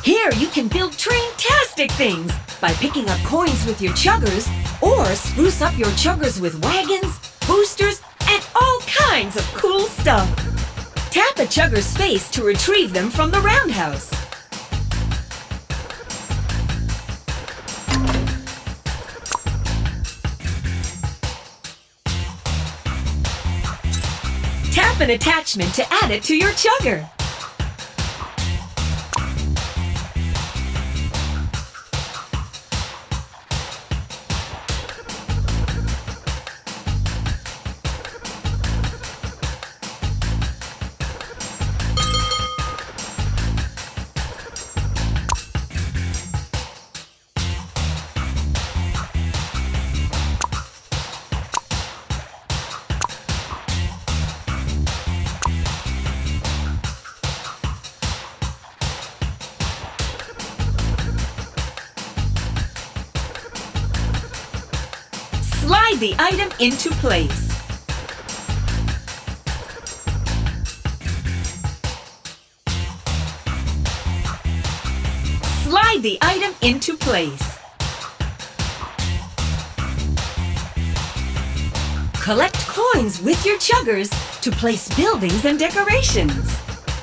Here you can build train-tastic things by picking up coins with your chuggers or spruce up your chuggers with wagons, boosters, and all kinds of cool stuff. Tap a chugger's face to retrieve them from the roundhouse. Tap an attachment to add it to your chugger. Slide the item into place. Slide the item into place. Collect coins with your chuggers to place buildings and decorations.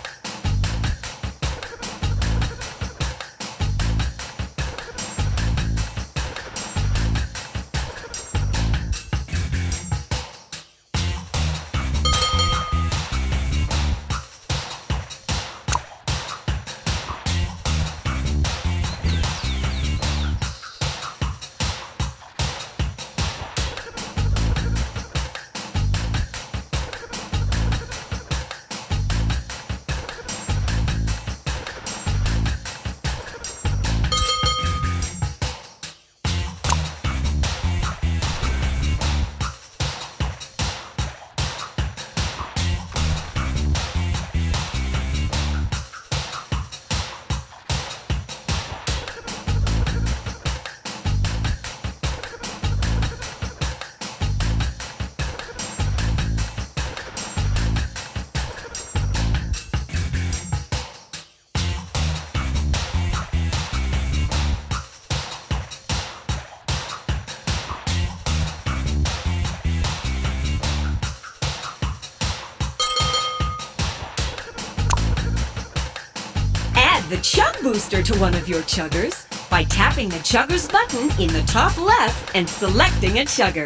The chug booster to one of your chuggers by tapping the chuggers button in the top left and selecting a chugger.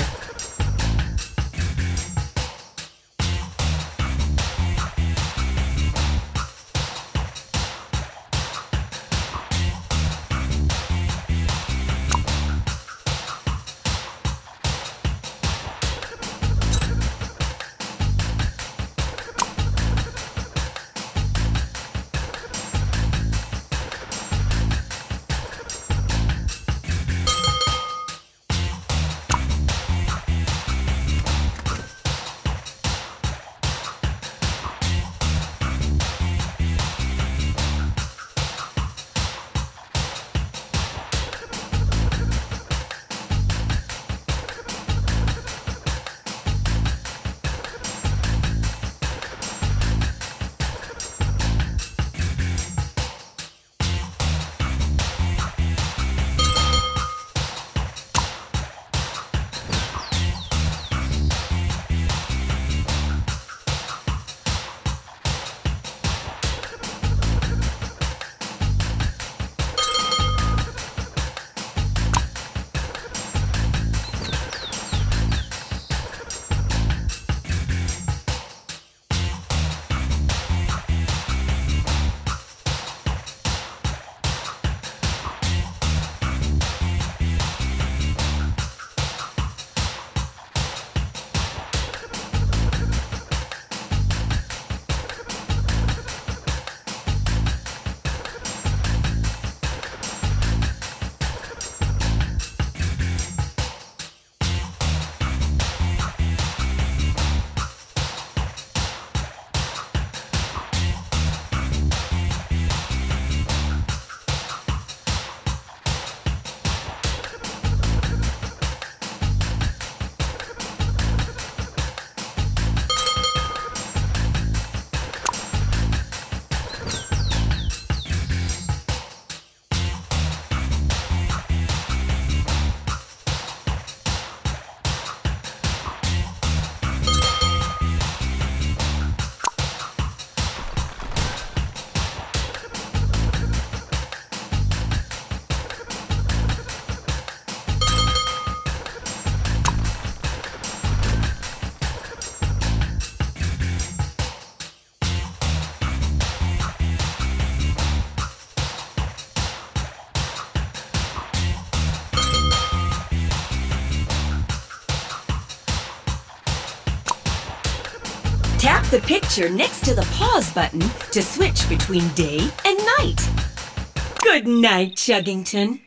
the picture next to the pause button to switch between day and night. Good night, Chuggington.